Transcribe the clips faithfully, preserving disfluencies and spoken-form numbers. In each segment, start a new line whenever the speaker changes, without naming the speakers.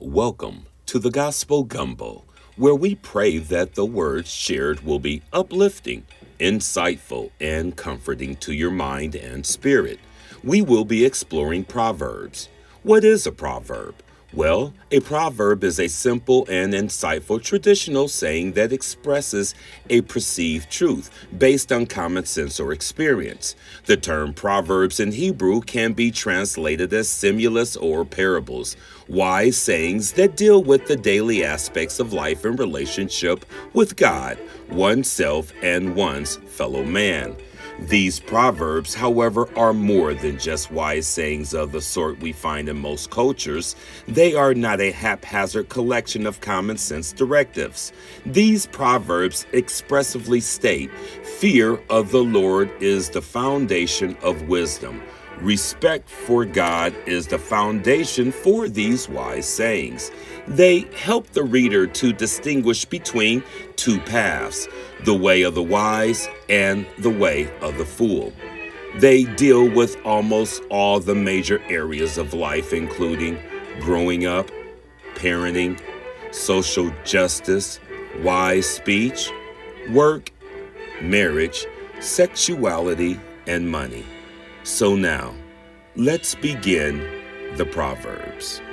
Welcome to the Gospel Gumbo, where we pray that the words shared will be uplifting, insightful, and comforting to your mind and spirit. We will be exploring Proverbs. What is a proverb? Well, a proverb is a simple and insightful traditional saying that expresses a perceived truth based on common sense or experience. The term proverbs in Hebrew can be translated as similes or parables, wise sayings that deal with the daily aspects of life in relationship with God, oneself, and one's fellow man. These proverbs, however, are more than just wise sayings of the sort we find in most cultures. They are not a haphazard collection of common sense directives. These proverbs expressively state, "Fear of the Lord is the foundation of wisdom." Respect for God is the foundation for these wise sayings. They help the reader to distinguish between two paths, the way of the wise and the way of the fool. They deal with almost all the major areas of life, including growing up, parenting, social justice, wise speech, work, marriage, sexuality, and money. So now, let's begin the Proverbs.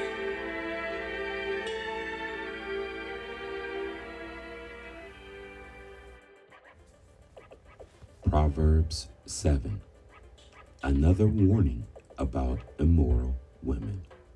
Proverbs seven. Another warning about immoral women.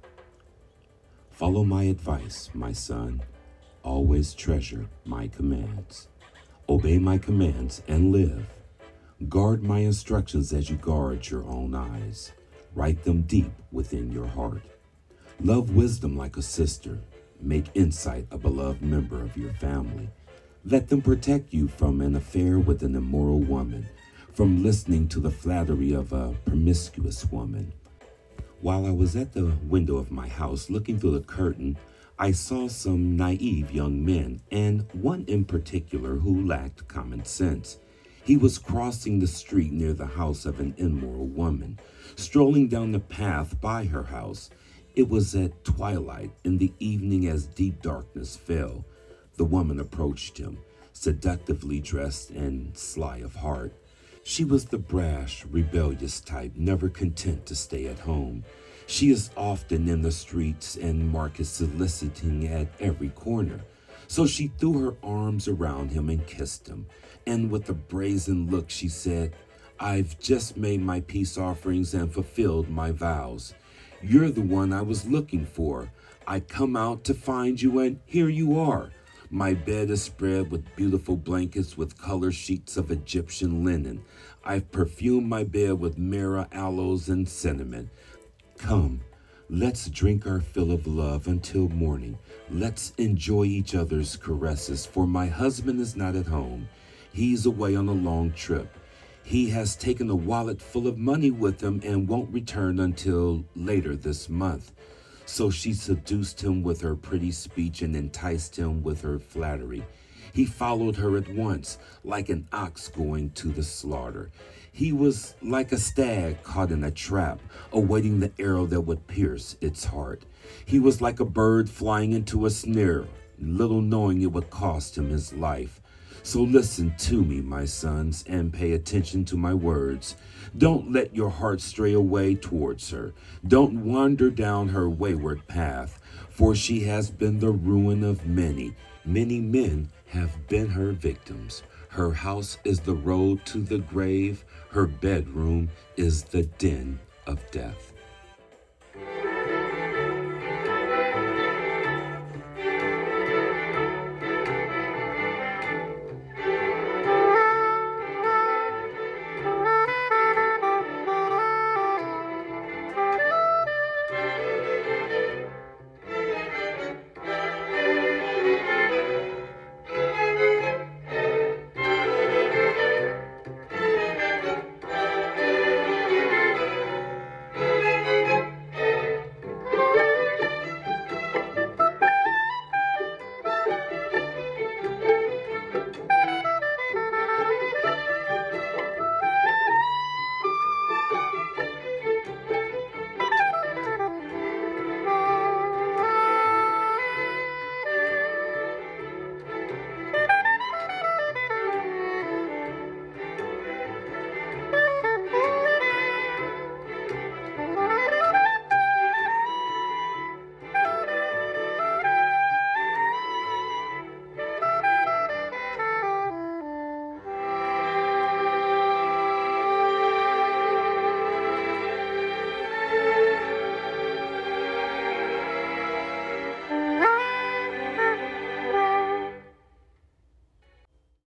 Follow my advice, my son. Always treasure my commands. Obey my commands and live. Guard my instructions as you guard your own eyes. Write them deep within your heart. Love wisdom like a sister. Make insight a beloved member of your family. Let them protect you from an affair with an immoral woman, from listening to the flattery of a promiscuous woman. While I was at the window of my house looking through the curtain, I saw some naive young men, and one in particular who lacked common sense. He was crossing the street near the house of an immoral woman, strolling down the path by her house. It was at twilight in the evening as deep darkness fell. The woman approached him, seductively dressed and sly of heart. She was the brash, rebellious type, never content to stay at home. She is often in the streets and markets soliciting at every corner. So she threw her arms around him and kissed him. And with a brazen look, she said, "I've just made my peace offerings and fulfilled my vows. You're the one I was looking for. I come out to find you, and here you are. My bed is spread with beautiful blankets with color sheets of Egyptian linen. I've perfumed my bed with myrrh, aloes, and cinnamon. Come, let's drink our fill of love until morning. Let's enjoy each other's caresses, for my husband is not at home. He's away on a long trip. He has taken a wallet full of money with him and won't return until later this month." So she seduced him with her pretty speech and enticed him with her flattery. He followed her at once, like an ox going to the slaughter. He was like a stag caught in a trap, awaiting the arrow that would pierce its heart. He was like a bird flying into a snare, little knowing it would cost him his life. So listen to me, my sons, and pay attention to my words. Don't let your heart stray away towards her. Don't wander down her wayward path, for she has been the ruin of many. Many men have been her victims. Her house is the road to the grave. Her bedroom is the den of death.